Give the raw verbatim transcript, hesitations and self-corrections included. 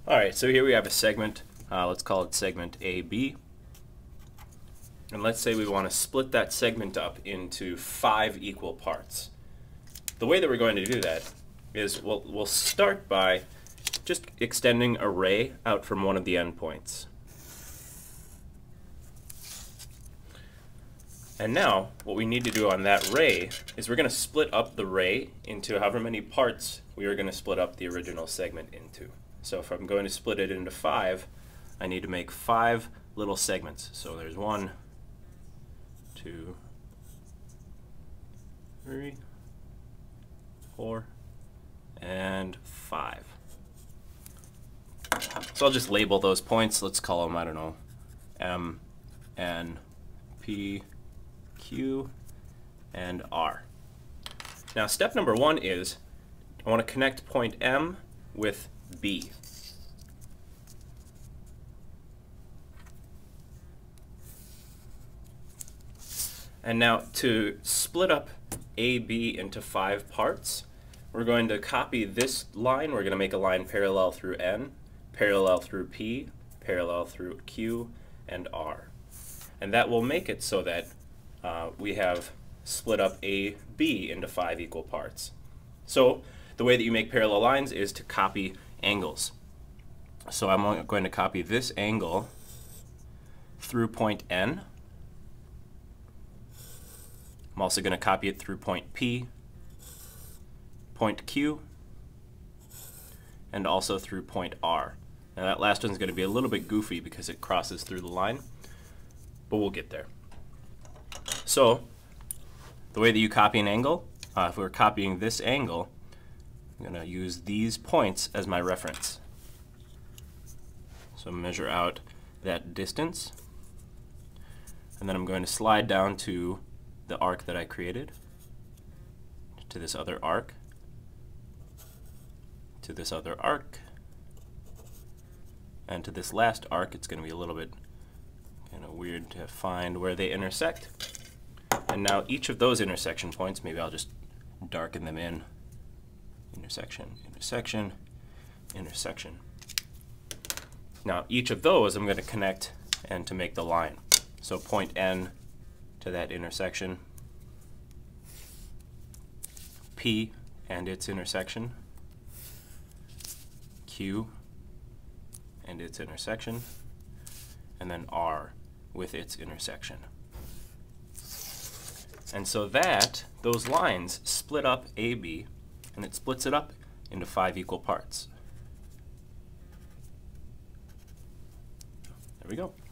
Alright, so here we have a segment. Uh, let's call it segment A B. And let's say we want to split that segment up into five equal parts. The way that we're going to do that is we'll, we'll start by just extending a ray out from one of the endpoints. And now, what we need to do on that ray is we're going to split up the ray into however many parts we are going to split up the original segment into. So if I'm going to split it into five, I need to make five little segments. So there's one, two, three, four, and five. So I'll just label those points. Let's call them, I don't know, M, N, P, Q, and R. Now step number one is I want to connect point M with B. And now to split up A B into five parts, we're going to copy this line. We're going to make a line parallel through N, parallel through P, parallel through Q, and R. And that will make it so that uh, we have split up A B into five equal parts. So the way that you make parallel lines is to copy angles. So I'm going to copy this angle through point N. I'm also going to copy it through point P, point Q, and also through point R. Now that last one's going to be a little bit goofy because it crosses through the line, but we'll get there. So the way that you copy an angle, uh, if we're copying this angle, I'm going to use these points as my reference. So measure out that distance, and then I'm going to slide down to the arc that I created, to this other arc, to this other arc, and to this last arc. It's going to be a little bit kind of weird to find where they intersect. And now each of those intersection points, maybe I'll just darken them in. Intersection, intersection, intersection. Now each of those I'm going to connect and to make the line. So point N to that intersection, P and its intersection, Q and its intersection, and then R with its intersection. And so that, those lines split up A B, and it splits it up into five equal parts. There we go.